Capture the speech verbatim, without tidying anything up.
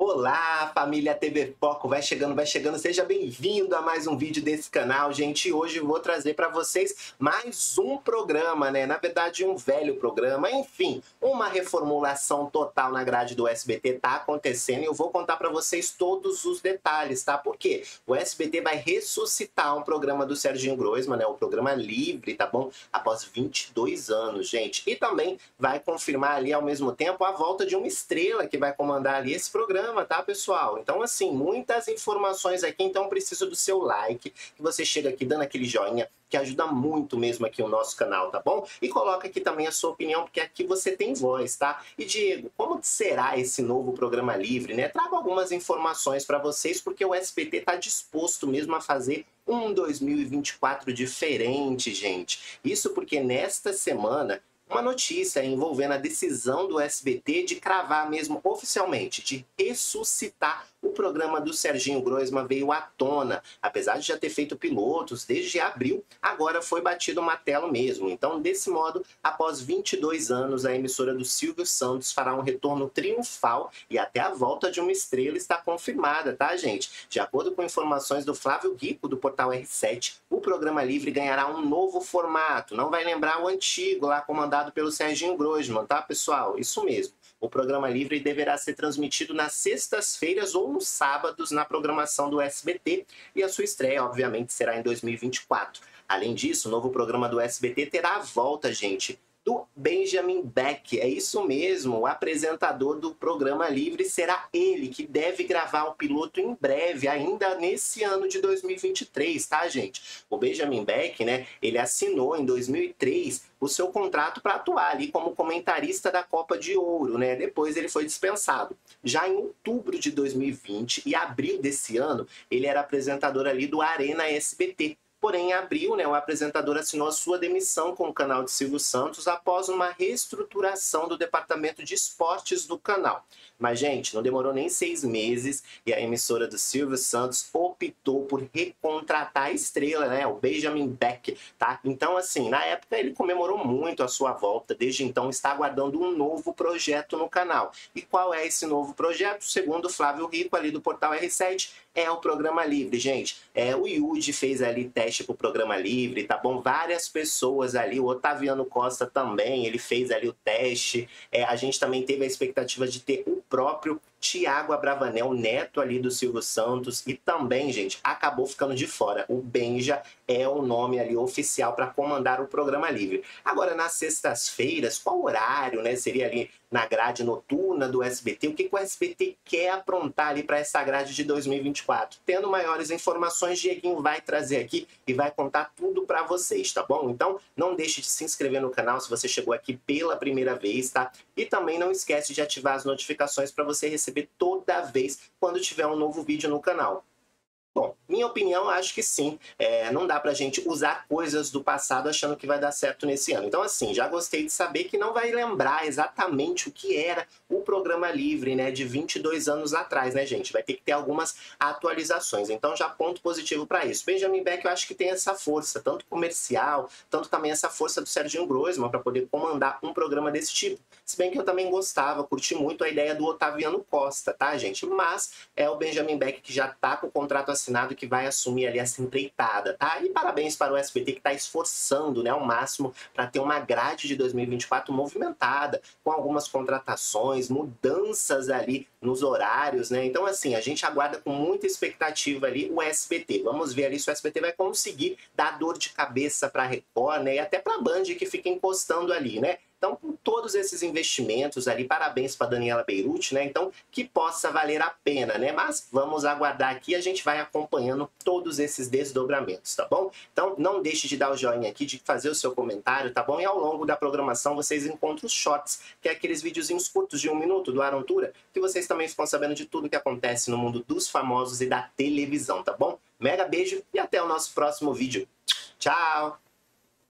Olá, família T V Foco, vai chegando, vai chegando, seja bem-vindo a mais um vídeo desse canal, gente. Hoje eu vou trazer para vocês mais um programa, né? Na verdade, um velho programa, enfim, uma reformulação total na grade do S B T tá acontecendo e eu vou contar para vocês todos os detalhes, tá? Porque o S B T vai ressuscitar um programa do Serginho Groisman, né? O programa Livre, tá bom? Após vinte e dois anos, gente. E também vai confirmar ali ao mesmo tempo a volta de uma estrela que vai comandar ali esse programa, tá, pessoal? Então, assim, muitas informações aqui, então preciso do seu like, que você chega aqui dando aquele joinha, que ajuda muito mesmo aqui o nosso canal, tá bom? E coloca aqui também a sua opinião, porque aqui você tem voz, tá? E, Diego, como será esse novo programa Livre, né? Trago algumas informações para vocês, porque o S B T tá disposto mesmo a fazer um dois mil e vinte e quatro diferente, gente. Isso porque nesta semana uma notícia envolvendo a decisão do S B T de cravar mesmo oficialmente, de ressuscitar o programa do Serginho Groisman veio à tona. Apesar de já ter feito pilotos desde abril, agora foi batido o martelo mesmo. Então, desse modo, após vinte e dois anos, a emissora do Silvio Santos fará um retorno triunfal e até a volta de uma estrela está confirmada, tá, gente? De acordo com informações do Flávio Rico, do portal R sete, o programa Livre ganhará um novo formato. Não vai lembrar o antigo, lá comandado pelo Serginho Groisman, tá, pessoal? Isso mesmo. O programa Livre deverá ser transmitido nas sextas-feiras ou nos sábados na programação do S B T e a sua estreia, obviamente, será em dois mil e vinte e quatro. Além disso, o novo programa do S B T terá a volta, gente, do Benjamin Beck. É isso mesmo, o apresentador do programa Livre será ele que deve gravar o piloto em breve, ainda nesse ano de dois mil e vinte e três, tá, gente? O Benjamin Beck, né, ele assinou em dois mil e três o seu contrato para atuar ali como comentarista da Copa de Ouro, né? Depois ele foi dispensado. Já em outubro de dois mil e vinte e abril desse ano, ele era apresentador ali do Arena S B T. Porém, em abril, né, o apresentador assinou a sua demissão com o canal de Silvio Santos após uma reestruturação do departamento de esportes do canal. Mas, gente, não demorou nem seis meses e a emissora do Silvio Santos optou por recontratar a estrela, né, o Benjamin Beck, tá? Então, assim, na época ele comemorou muito a sua volta, desde então está aguardando um novo projeto no canal. E qual é esse novo projeto? Segundo Flávio Rico, ali do portal R sete, é o programa Livre, gente. É, o Yudi fez ali teste pro programa Livre, tá bom? Várias pessoas ali, o Otaviano Costa também, ele fez ali o teste. É, a gente também teve a expectativa de ter o próprio Thiago Abravanel, neto ali do Silvio Santos, e também, gente, acabou ficando de fora. O Benja é o nome ali oficial para comandar o programa Livre. Agora, nas sextas-feiras, qual horário, né? Seria ali na grade noturna do S B T? O que, que o S B T quer aprontar ali para essa grade de dois mil e vinte e quatro? Tendo maiores informações, Dieguinho vai trazer aqui e vai contar tudo para vocês, tá bom? Então, não deixe de se inscrever no canal se você chegou aqui pela primeira vez, tá? E também não esquece de ativar as notificações para você receber toda vez quando tiver um novo vídeo no canal. Bom, minha opinião, acho que sim. É, não dá pra gente usar coisas do passado achando que vai dar certo nesse ano. Então, assim, já gostei de saber que não vai lembrar exatamente o que era o programa Livre, né, de vinte e dois anos atrás, né, gente? Vai ter que ter algumas atualizações. Então, já ponto positivo para isso. Benjamin Beck, eu acho que tem essa força, tanto comercial, tanto também essa força do Serginho Groisman para poder comandar um programa desse tipo. Se bem que eu também gostava, curti muito a ideia do Otaviano Costa, tá, gente? Mas é o Benjamin Beck que já tá com o contrato assinado que vai assumir ali essa empreitada, tá? E parabéns para o S B T que está esforçando, né, ao máximo para ter uma grade de dois mil e vinte e quatro movimentada, com algumas contratações, mudanças ali nos horários, né? Então, assim, a gente aguarda com muita expectativa ali o S B T. Vamos ver ali se o S B T vai conseguir dar dor de cabeça para a Record, né? E até para a Band, que fica encostando ali, né? Então, com todos esses investimentos ali, parabéns para Daniela Beirute, né? Então, que possa valer a pena, né? Mas vamos aguardar aqui, a gente vai acompanhando todos esses desdobramentos, tá bom? Então, não deixe de dar o joinha aqui, de fazer o seu comentário, tá bom? E ao longo da programação vocês encontram os shorts, que é aqueles videozinhos curtos de um minuto do Aaron Tura, que vocês também ficam sabendo de tudo que acontece no mundo dos famosos e da televisão, tá bom? Mega beijo e até o nosso próximo vídeo. Tchau!